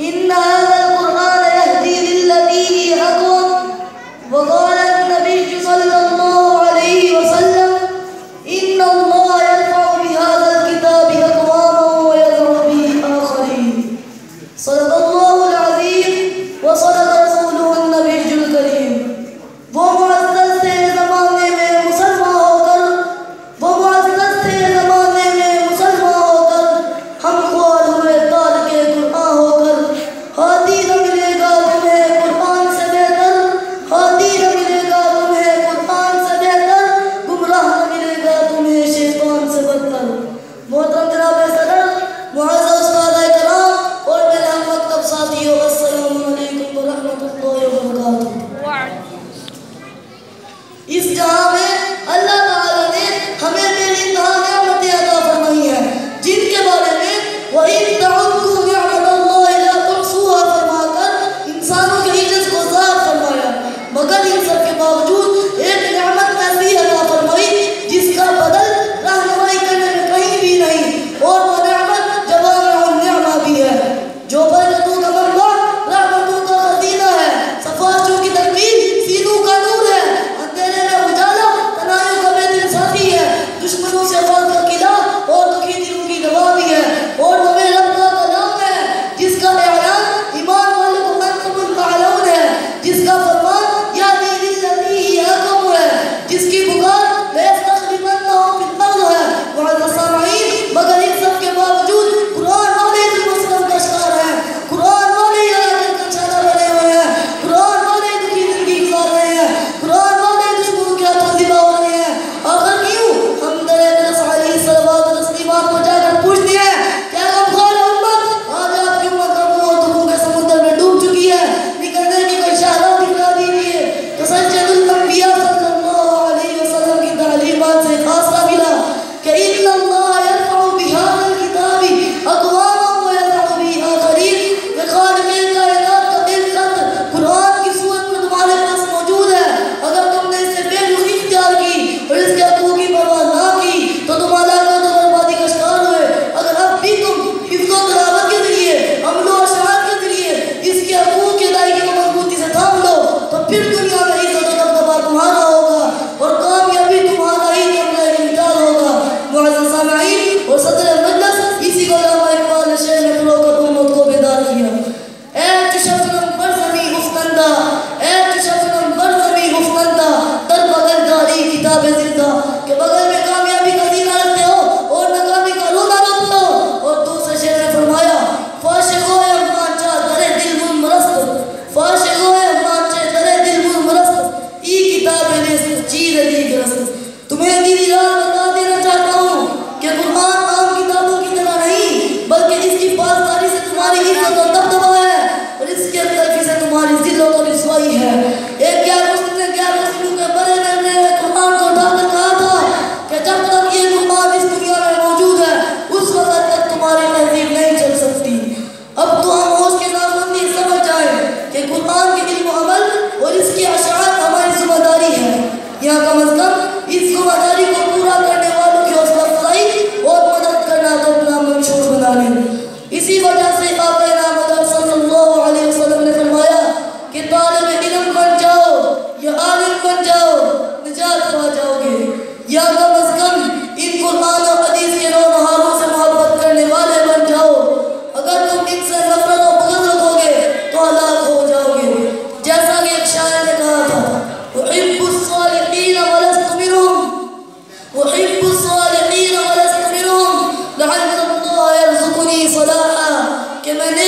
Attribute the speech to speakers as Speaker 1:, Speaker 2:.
Speaker 1: إن هذا القرآن يهدي للتي هي أقوم وقال النبي صلى الله عليه وسلم إن الله يرفع بهذا الكتاب أقواما ويذر به آخرين. صدق الله العظيم وصدق رسوله النبي الكريم. वो मुअज़्ज़ज़ थे ज़माने में मुसलमान होकर, वो मुअज़्ज़ज़ थे ज़माने में मुसलमान होकर, हम ख्वार हुए तार के कुरान होकर। हादी न मिलेगा तुम्हें कुरान से बेहतर, हादी न मिलेगा तुम्हें कुरान से बेहतर, गुमराह न मिलेगा तुम्हें शैतान से बदतर। मोहतरम जनाब सदर, मुअज़्ज़ज़ उस्ताद किराम और मेरे हम मकतब साथियों, अस्सलामु अलैकुम व रहमतुल्लाहि व बरकातुहू। इस जहां में अल्लाह ताला ने हमें बेइंतहा नेमतें अता फरमाई हैं, जिनके बारे में वइन तअद्दू निअमतल्लाहि ला तुहसूहा फरमाकर इंसानों की इज्जत को ज़ाहिर फरमाया, मगर इन सब के बावजूद एक नेमत ऐसी अता फरमाई जिसका बदल रहनुमाई करने में कहीं भी नहीं, और वो नेमत जवामिउन निअमा भी है, जो बरकतों का मंबा, रहमतों का खज़ीना है, सफ़ाचों की तकमील, सीनों का नूर है, दुश्मनों से फौज का किला और दुखी दिलों की दवा भी है, और वो मेरे रब का कलाम है जिसका ऐलान ईमान वाले को अंतुमुल मालूम है, जिसका फरमान या लिल्लती यक़म है, जिसकी पुकार लयस्तख़लिफ़न्नहुम फ़िल अर्ज़ है। मुअज़्ज़ज़ सामईन, मगर इन सब के बावजूद कुरान वाले मुस्लिम का शिकार हैं, कुरान वाले यार का निशाना बने हुए हैं, कुरान वाले दुखी जिंदगी गुजार रहे हैं, कुरान वाले दुश्मनों के हाथों ज़िबा हो रहे हैं। आखिर क्यों हम सलवात और तस्लीमात को जाकर पूछते हैं, क्या गमखार उम्मत आज आपकी उम्मत गमों और दुखों के समुद्र में डूब चुकी है? निकलने की कोई इशारा दिखला दीजिए। तो सज्जदुल अंबिया सल्लल्लाहु अलैहि वसल्लम की तालीमात से खासा मिला कि इन्नल्लाह यरफ़उ बिहाज़ल किताबी अक़वामन व यज़अु बिही आख़रीन। ये खालिक़े कायनात का दिल खत कुरान की सूरत में तुम्हारे पास मौजूद है। अगर तुमने इससे बेरुखी इख्तियार की और इसके हक़ूक़ की परवाह ना की तो तुम बर्बादी का शिकार हुए। अगर अब भी तुम हिफ्ज़ो तिलावत के जरिए, अमलो और शहादत के जरिए इसके हक़ूक़ की अदायगी को मजबूती से थाम लो तो फिर दुनिया में इज़्ज़त और दबदबा तुम्हारा होगा और कामयाबी तुम्हारा ही इम्तिहान होगा। मुअज़्ज़ज़ सामईन और सदर मजलिस, इसी को अल्लामा इक़बाल ने शेर में पिरोकर उम्मत को बेदार किया। ऐ शबनम बरज़मी गुफ्तंदा, ऐ शबनम बरज़मी गुफ्तंदा, दर बगल जारी किताब ज़िंदा, के बगल में कामयाबी का दीना रखते हो और नाकामी का रोना रोते हो। और दूसरे शेर ने फरमाया, फाशिगोए मांचा दरे दिल मुन मरस्त, फाशिगोए मांचे दरे दिल मुन मरस्त, ई किताबें ने चीज़ दी ग्रस्त। तुम्हें दीदी रात बता देना चाहता हूँ कि कुरान आम किताबों की तरह नहीं, बल्कि इसकी पासदारी से तुम्हारी इज्जत और दबदबा है और इसके तरफी से तुम्हारी जिल्लत और रिसवाई है। एक गैर मुस्लिम ने गैर मुस्लिमों के बड़े करने में कुरान को उठाकर कहा था कि जब तक ये कुरान इस दुनिया में मौजूद है उस वक्त तक तुम्हारी तहजीब नहीं चल सकती। अब तो हम होश के नामंदी समझ जाए कि कुरान के इल्म अमल और इसकी अशाअत हमारी जिम्मेदारी है। यहाँ कम अज कम इस जिम्मेदारी को पूरा करने वालों की हौसला अफजाई और मदद करना तो अपना मंशूर बना लें। इसी वजह से आक़ा नामदार सल्लल्लाहु अलैहि वसल्लम ने फरमाया कि तालिब इल्म बन जाओ या आलिम बन जाओ, निजात पा जाओगे। या कम अज कम इन कुरान और हदीस के रोनहारों से मोहब्बत करने वाले बन जाओ। अगर तुम इनसे नफरत और बग़ज़ रखोगे तो हलाक हो जाओगे। जैसा कि एक शायर ने कहा था, उहिब्बुस सालिहीन व लस्तु मिनहुम, उहिब्बुस सालिहीन व लस्तु मिनहुम, लअल्लल्लाह यरज़ुक़ुनी सलाहा, कि मैंने